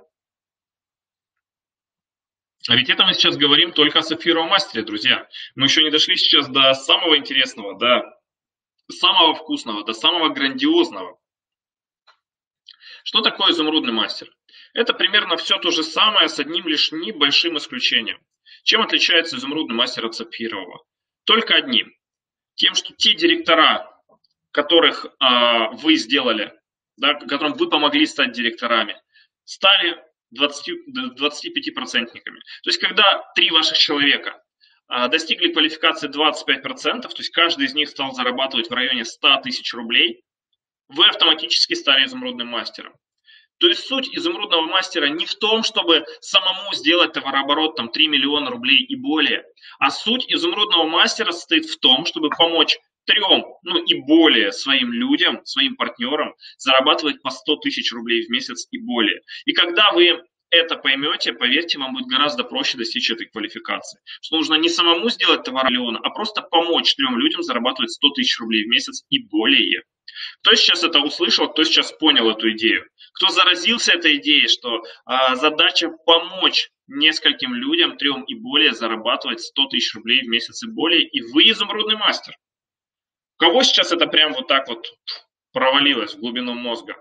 А ведь это мы сейчас говорим только о сапфировом мастере, друзья. Мы еще не дошли сейчас до самого интересного, до самого вкусного, до самого грандиозного. Что такое изумрудный мастер? Это примерно все то же самое с одним лишь небольшим исключением. Чем отличается изумрудный мастер от сапфирового? Только одним. Тем, что те директора, которых вы сделали, да, которым вы помогли стать директорами, стали 25%-никами. То есть, когда 3 ваших человека достигли квалификации 25%, то есть каждый из них стал зарабатывать в районе 100 тысяч рублей, вы автоматически стали изумрудным мастером. То есть суть изумрудного мастера не в том, чтобы самому сделать товарооборот там, 3 миллиона рублей и более, а суть изумрудного мастера состоит в том, чтобы помочь 3, ну и более своим людям, своим партнерам зарабатывать по 100 тысяч рублей в месяц и более. И когда вы это поймете, поверьте, вам будет гораздо проще достичь этой квалификации. Что нужно не самому сделать товарооборот, а просто помочь 3 людям зарабатывать 100 тысяч рублей в месяц и более. Кто сейчас это услышал, кто сейчас понял эту идею? Кто заразился этой идеей, что задача помочь нескольким людям, 3 и более, зарабатывать 100 тысяч рублей в месяц и более, и вы изумрудный мастер. У кого сейчас это прям вот так вот провалилось в глубину мозга?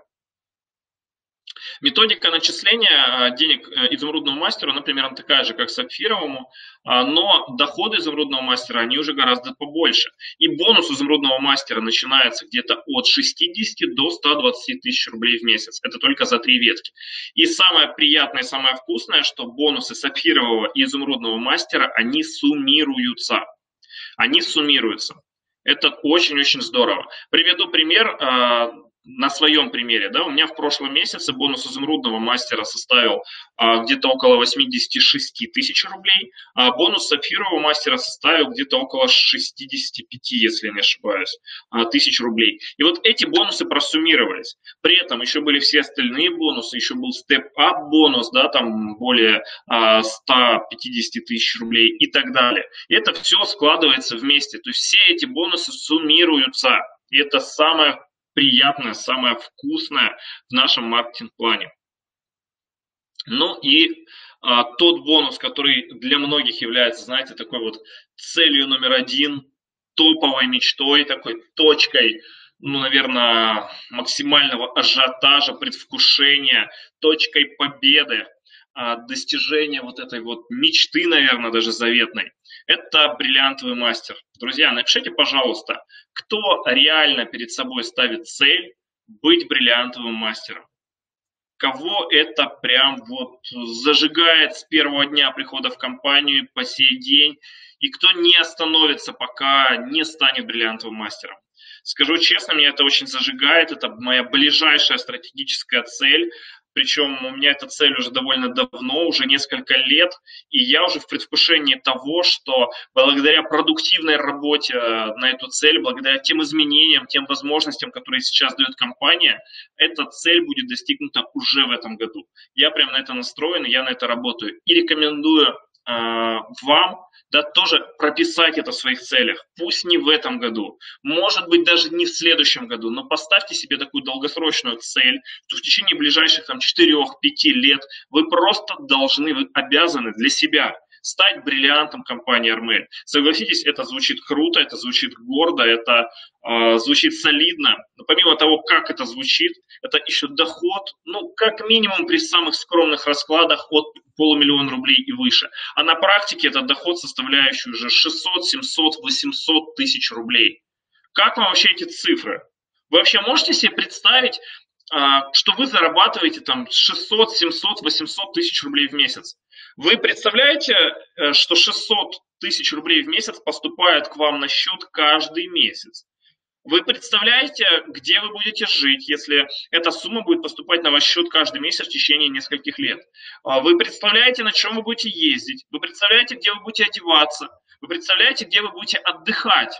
Методика начисления денег изумрудному мастеру, она примерно такая же, как сапфировому, но доходы изумрудного мастера, они уже гораздо побольше. И бонус изумрудного мастера начинается где-то от 60 до 120 тысяч рублей в месяц. Это только за 3 ветки. И самое приятное, самое вкусное, что бонусы сапфирового и изумрудного мастера, они суммируются. Они суммируются. Это очень-очень здорово. Приведу пример. На своем примере, да, у меня в прошлом месяце бонус изумрудного мастера составил где-то около 86 тысяч рублей, а бонус сапфирового мастера составил где-то около 65, если я не ошибаюсь, тысяч рублей. И вот эти бонусы просуммировались. При этом еще были все остальные бонусы, еще был степ-ап бонус, да, там более 150 тысяч рублей и так далее. И это все складывается вместе. То есть все эти бонусы суммируются. И это самое приятное, самое вкусное в нашем маркетинг-плане. Ну и тот бонус, который для многих является, знаете, такой вот целью номер один, топовой мечтой, такой точкой, ну, наверное, максимального ажиотажа, предвкушения, точкой победы, достижения вот этой вот мечты, наверное, даже заветной. Это бриллиантовый мастер. Друзья, напишите, пожалуйста, кто реально перед собой ставит цель быть бриллиантовым мастером. Кого это прям вот зажигает с первого дня прихода в компанию по сей день, и кто не остановится, пока не станет бриллиантовым мастером. Скажу честно, меня это очень зажигает, это моя ближайшая стратегическая цель. Причем у меня эта цель уже довольно давно, уже несколько лет, и я уже в предвкушении того, что благодаря продуктивной работе на эту цель, благодаря тем изменениям, тем возможностям, которые сейчас дает компания, эта цель будет достигнута уже в этом году. Я прям на это настроен, и я на это работаю. И рекомендую вам, да, тоже прописать это в своих целях. Пусть не в этом году, может быть, даже не в следующем году, но поставьте себе такую долгосрочную цель, что в течение ближайших 4-5 лет вы просто должны, вы обязаны для себя стать бриллиантом компании Armel. Согласитесь, это звучит круто, это звучит гордо, это звучит солидно. Но помимо того, как это звучит, это еще доход, ну, как минимум при самых скромных раскладах от $500 000 рублей и выше. А на практике это доход, составляющий уже 600, 700, 800 тысяч рублей. Как вам вообще эти цифры? Вы вообще можете себе представить, что вы зарабатываете там 600, 700, 800 тысяч рублей в месяц? Вы представляете, что 600 тысяч рублей в месяц поступают к вам на счет каждый месяц? Вы представляете, где вы будете жить, если эта сумма будет поступать на ваш счет каждый месяц в течение нескольких лет? Вы представляете, на чем вы будете ездить? Вы представляете, где вы будете одеваться? Вы представляете, где вы будете отдыхать,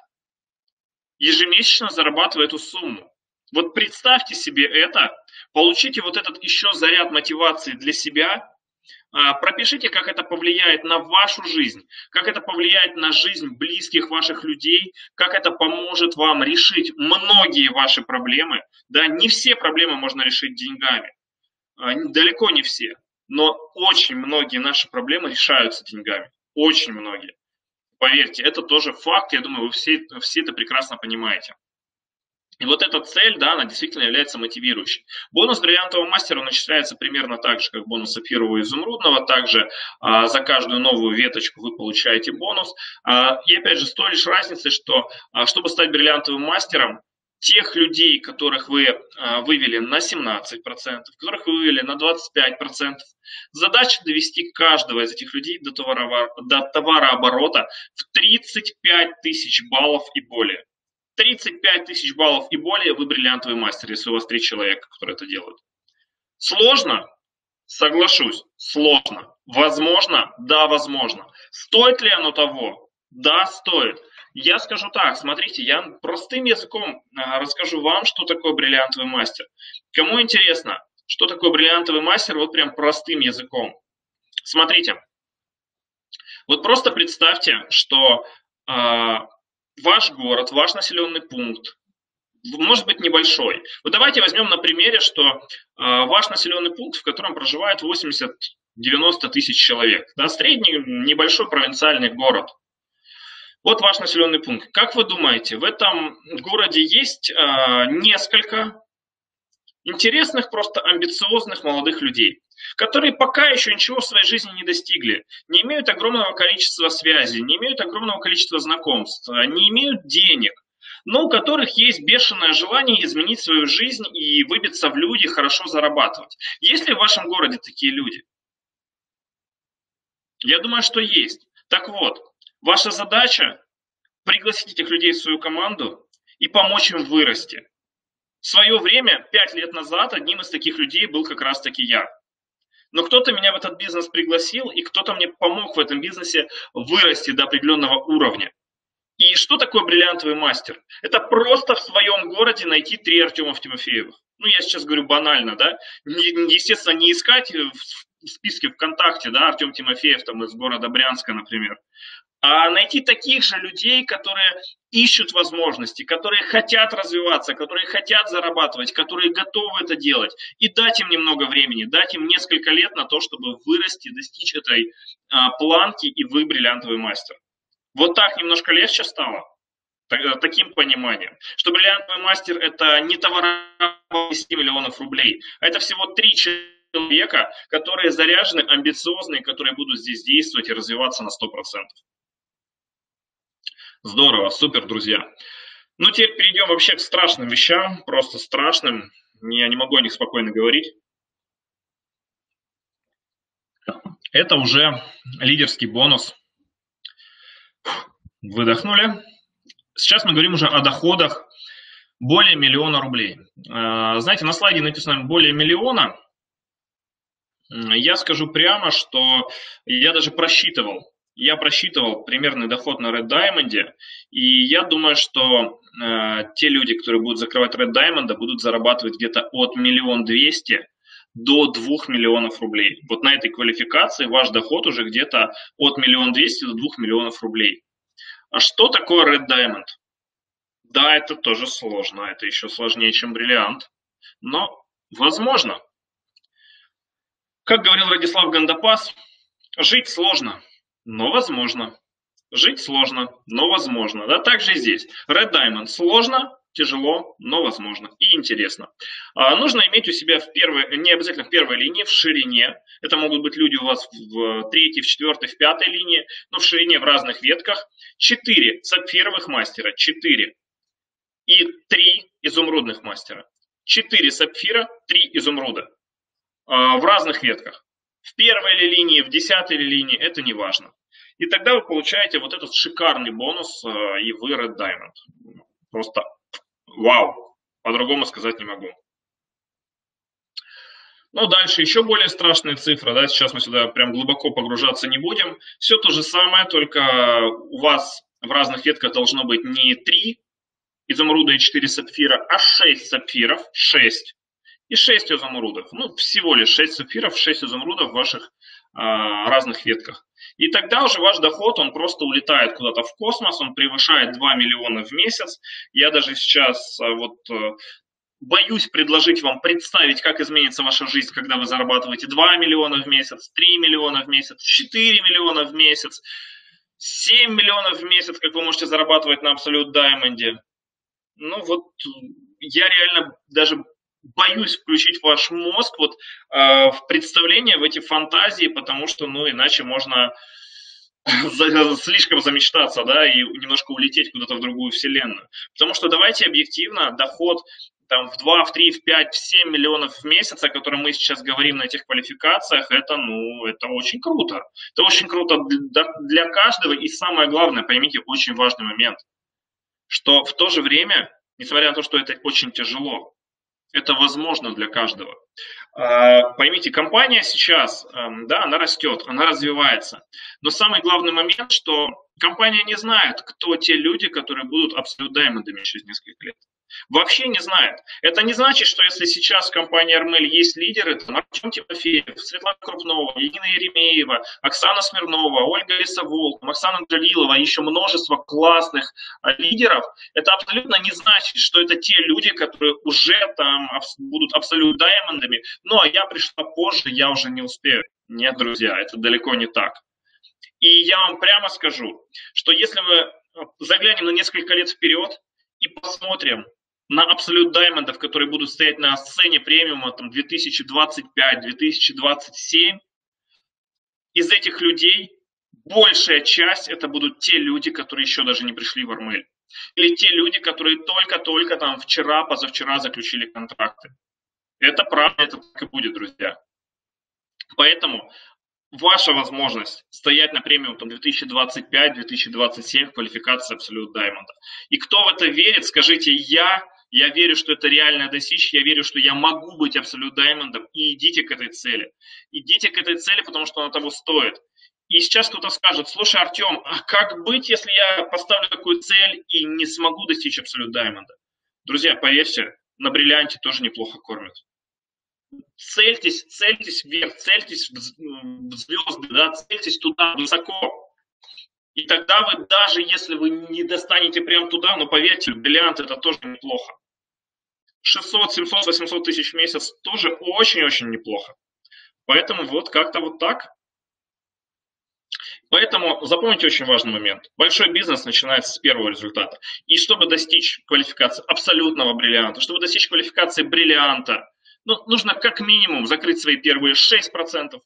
ежемесячно зарабатывая эту сумму? Вот представьте себе это, получите вот этот еще заряд мотивации для себя, пропишите, как это повлияет на вашу жизнь, как это повлияет на жизнь близких ваших людей, как это поможет вам решить многие ваши проблемы. Да, не все проблемы можно решить деньгами, далеко не все, но очень многие наши проблемы решаются деньгами, очень многие. Поверьте, это тоже факт, я думаю, вы все это прекрасно понимаете. И вот эта цель, да, она действительно является мотивирующей. Бонус бриллиантового мастера начисляется примерно так же, как бонус сапфирового и изумрудного. Также за каждую новую веточку вы получаете бонус. И опять же, с той лишь разницей, что чтобы стать бриллиантовым мастером, тех людей, которых вы вывели на 17%, которых вы вывели на 25%, задача довести каждого из этих людей до товарооборота в 35 тысяч баллов и более. 35 тысяч баллов и более вы бриллиантовый мастер, если у вас 3 человека, которые это делают. Сложно? Соглашусь, сложно. Возможно? Да, возможно. Стоит ли оно того? Да, стоит. Я скажу так, смотрите, я простым языком расскажу вам, что такое бриллиантовый мастер. Кому интересно, что такое бриллиантовый мастер, вот прям простым языком. Смотрите, вот просто представьте, что ваш город, ваш населенный пункт, может быть небольшой. Вот давайте возьмем на примере, что ваш населенный пункт, в котором проживает 80 90 тысяч человек. Да, средний небольшой провинциальный город. Вот ваш населенный пункт. Как вы думаете, в этом городе есть несколько интересных, просто амбициозных молодых людей, которые пока еще ничего в своей жизни не достигли, не имеют огромного количества связей, не имеют огромного количества знакомств, не имеют денег, но у которых есть бешеное желание изменить свою жизнь и выбиться в люди, хорошо зарабатывать. Есть ли в вашем городе такие люди? Я думаю, что есть. Так вот, ваша задача пригласить этих людей в свою команду и помочь им вырасти. В свое время, 5 лет назад, одним из таких людей был как раз-таки я. Но кто-то меня в этот бизнес пригласил, и кто-то мне помог в этом бизнесе вырасти до определенного уровня. И что такое бриллиантовый мастер? Это просто в своем городе найти 3 Артемов Тимофеевых. Ну, я сейчас говорю банально, да. Естественно, не искать в списке ВКонтакте, да, Артем Тимофеев там из города Брянска, например. А найти таких же людей, которые ищут возможности, которые хотят развиваться, которые хотят зарабатывать, которые готовы это делать. И дать им немного времени, дать им несколько лет на то, чтобы вырасти, достичь этой планки, и вы бриллиантовый мастер. Вот так немножко легче стало, таким пониманием, что бриллиантовый мастер это не товар 10 миллионов рублей, а это всего 3 человека, которые заряжены, амбициозные, которые будут здесь действовать и развиваться на 100%. Здорово, супер, друзья. Ну, теперь перейдем вообще к страшным вещам, просто страшным. Я не могу о них спокойно говорить. Это уже лидерский бонус. Выдохнули. Сейчас мы говорим уже о доходах более 1 миллиона рублей. Знаете, на слайде написано более 1 миллиона. Я скажу прямо, что я даже просчитывал. Я просчитывал примерный доход на Red Diamond, и я думаю, что те люди, которые будут закрывать Red Diamond, будут зарабатывать где-то от 1 200 000 до 2 миллионов рублей. Вот на этой квалификации ваш доход уже где-то от 1 200 000 до 2 миллионов рублей. А что такое Red Diamond? Да, это тоже сложно, это еще сложнее, чем бриллиант, но возможно. Как говорил Радислав Гандапас, жить сложно, но возможно. Жить сложно, но возможно. Да, так же и здесь. Red Diamond сложно, тяжело, но возможно и интересно. Нужно иметь у себя не обязательно в первой линии, в ширине. Это могут быть люди у вас в 3, в 4, в 5 линии, но в ширине в разных ветках. 4 сапфировых мастера, 4 и 3 изумрудных мастера. 4 сапфира, 3 изумруда. В разных ветках. В первой ли линии, в 10-й ли линии, это не важно. И тогда вы получаете вот этот шикарный бонус, и вы Red Diamond. Просто вау, по-другому сказать не могу. Ну, дальше еще более страшные цифры, да, сейчас мы сюда прям глубоко погружаться не будем. Все то же самое, только у вас в разных ветках должно быть не 3 изумруда и 4 сапфира, а 6 сапфиров, 6. И 6 изумрудов. Ну, всего лишь 6 сапфиров, 6 изумрудов в ваших разных ветках. И тогда уже ваш доход, он просто улетает куда-то в космос, он превышает 2 миллиона в месяц. Я даже сейчас боюсь предложить вам представить, как изменится ваша жизнь, когда вы зарабатываете 2 миллиона в месяц, 3 миллиона в месяц, 4 миллиона в месяц, 7 миллионов в месяц, как вы можете зарабатывать на Absolute Diamond. Ну вот, я реально даже боюсь включить ваш мозг в представление, в эти фантазии, потому что, иначе можно слишком замечтаться, да, и немножко улететь куда-то в другую вселенную. Потому что давайте объективно, доход там в 2, в 3, в 5, в 7 миллионов в месяц, о котором мы сейчас говорим на этих квалификациях, это очень круто. Это очень круто для каждого, и самое главное, поймите, очень важный момент, что в то же время, несмотря на то, что это очень тяжело, это возможно для каждого. Поймите, компания сейчас, да, она растет, она развивается. Но самый главный момент, что компания не знает, кто те люди, которые будут Absolute Diamond'ами через несколько лет. Вообще не знает. Это не значит, что если сейчас в компании Армель есть лидеры, там Артем Тимофеев, Светлана Крупнова, Ирина Еремеева, Оксана Смирнова, Ольга Лисовол, Оксана Джалилова, еще множество классных лидеров, это абсолютно не значит, что это те люди, которые уже там будут Absolute Diamond'ами, но я пришла позже, я уже не успею. Нет, друзья, это далеко не так. И я вам прямо скажу, что если мы заглянем на несколько лет вперед и посмотрим на Absolute Diamond, которые будут стоять на сцене премиума 2025-2027, из этих людей большая часть это будут те люди, которые еще даже не пришли в Армель. Или те люди, которые только-только там вчера, позавчера заключили контракты. Это правда, это так и будет, друзья. Поэтому ваша возможность стоять на премиум 2025-2027 в квалификации Absolute Diamond. И кто в это верит, скажите я верю, что это реально достичь, я верю, что я могу быть Absolute Diamond, и идите к этой цели. Идите к этой цели, потому что она того стоит. И сейчас кто-то скажет: слушай, Артем, а как быть, если я поставлю такую цель и не смогу достичь Absolute Diamond? Друзья, поверьте, на бриллианте тоже неплохо кормят. Цельтесь вверх, цельтесь в звезды, да, цельтесь туда, высоко. И тогда вы, даже если вы не достанете прямо туда, но поверьте, бриллиант это тоже неплохо. 600, 700, 800 тысяч в месяц тоже очень-очень неплохо. Поэтому вот как-то вот так. Поэтому запомните очень важный момент. Большой бизнес начинается с первого результата. И чтобы достичь квалификации абсолютного бриллианта, чтобы достичь квалификации бриллианта, нужно как минимум закрыть свои первые 6%, 9%, 12%,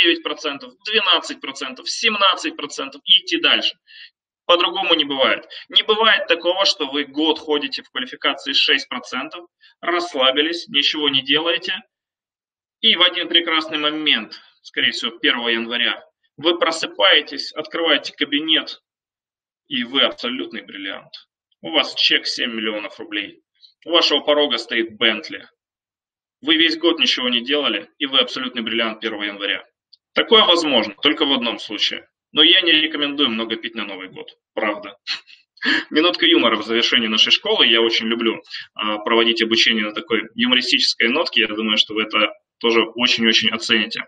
17% и идти дальше. По-другому не бывает. Не бывает такого, что вы год ходите в квалификации 6%, расслабились, ничего не делаете, и в один прекрасный момент, скорее всего 1 января, вы просыпаетесь, открываете кабинет, и вы абсолютный бриллиант. У вас чек 7 миллионов рублей. У вашего порога стоит Бентли. Вы весь год ничего не делали, и вы абсолютный бриллиант 1 января. Такое возможно, только в одном случае. Но я не рекомендую много пить на Новый год. Правда. Минутка юмора в завершении нашей школы. Я очень люблю проводить обучение на такой юмористической нотке. Я думаю, что вы это тоже очень-очень оцените.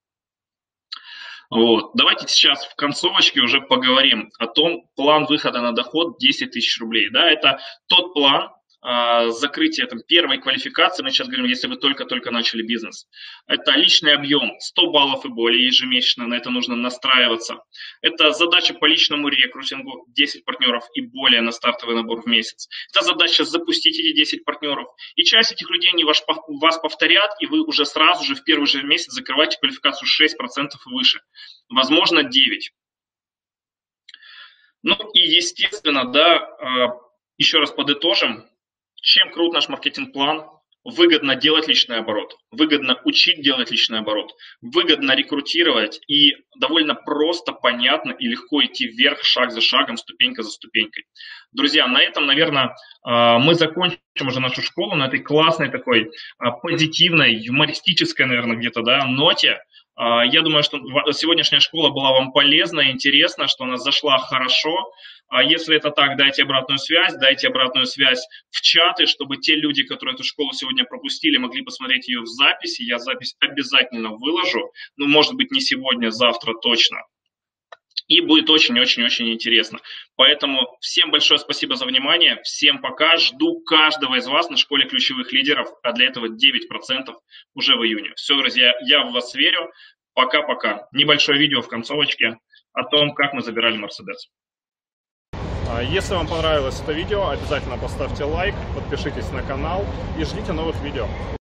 Вот. Давайте сейчас в концовочке уже поговорим о том, план выхода на доход 10 тысяч рублей. Да, это тот план закрытия первой квалификации. Мы сейчас говорим, если вы только-только начали бизнес. Это личный объем 100 баллов и более ежемесячно, на это нужно настраиваться. Это задача по личному рекрутингу 10 партнеров и более на стартовый набор в месяц. Это задача запустить эти 10 партнеров. И часть этих людей не вас повторят, и вы уже сразу же в первый же месяц закрываете квалификацию 6% и выше. Возможно, 9%. Ну и естественно, да, еще раз подытожим. Чем крут наш маркетинг-план? Выгодно делать личный оборот, выгодно учить делать личный оборот, выгодно рекрутировать и довольно просто, понятно и легко идти вверх шаг за шагом, ступенька за ступенькой. Друзья, на этом, наверное, мы закончим уже нашу школу на этой классной такой позитивной, юмористической, наверное, где-то, да, ноте. Я думаю, что сегодняшняя школа была вам полезна, интересна, что она зашла хорошо. Если это так, дайте обратную связь в чаты, чтобы те люди, которые эту школу сегодня пропустили, могли посмотреть ее в записи. Я запись обязательно выложу, ну, может быть, не сегодня, завтра точно. И будет очень-очень-очень интересно. Поэтому всем большое спасибо за внимание, всем пока. Жду каждого из вас на школе ключевых лидеров, а для этого 9% уже в июне. Все, друзья, я в вас верю. Пока-пока. Небольшое видео в концовочке о том, как мы забирали Мерседес. Если вам понравилось это видео, обязательно поставьте лайк, подпишитесь на канал и ждите новых видео.